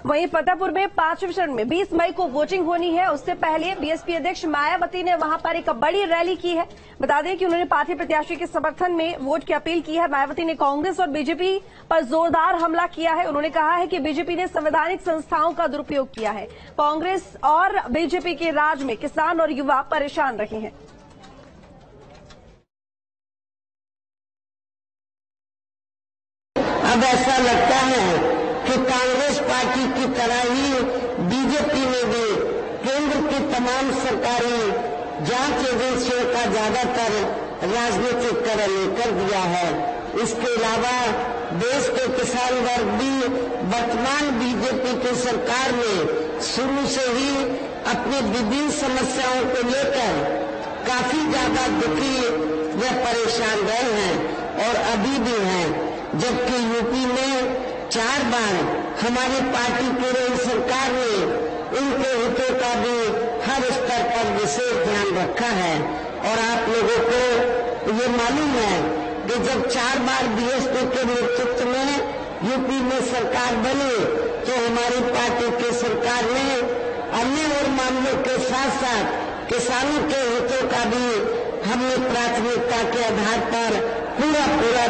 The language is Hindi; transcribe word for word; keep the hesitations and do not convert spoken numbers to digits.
वहीं फतेहपुर में पांचवें चरण में बीस मई को वोटिंग होनी है। उससे पहले बीएसपी अध्यक्ष मायावती ने वहां पर एक बड़ी रैली की है। बता दें कि उन्होंने पार्टी प्रत्याशी के समर्थन में वोट की अपील की है। मायावती ने कांग्रेस और बीजेपी पर जोरदार हमला किया है। उन्होंने कहा है कि बीजेपी ने संवैधानिक संस्थाओं का दुरुपयोग किया है। कांग्रेस और बीजेपी के राज में किसान और युवा परेशान रहे हैं। अब ऐसा लगता है कि कांग्रेस पार्टी की तरह ही बीजेपी ने भी केंद्र की तमाम सरकारी जांच एजेंसियों का ज्यादातर राजनीतिकरण कर दिया है। इसके अलावा देश के किसान वर्ग भी वर्तमान बीजेपी की सरकार में शुरू से ही अपनी विभिन्न समस्याओं को लेकर काफी ज्यादा दुखी व परेशान रहे हैं और अभी भी हैं। जबकि यूपी में चार बार हमारी पार्टी की रही सरकार ने उनके हितों का भी हर स्तर पर विशेष ध्यान रखा है। और आप लोगों को ये मालूम है कि जब चार बार बीएसपी के नेतृत्व में यूपी में सरकार बनी तो हमारी पार्टी की सरकार ने अन्य और मामलों के साथ साथ किसानों के हितों का भी हमने प्राथमिकता के आधार पर पूरा पूरा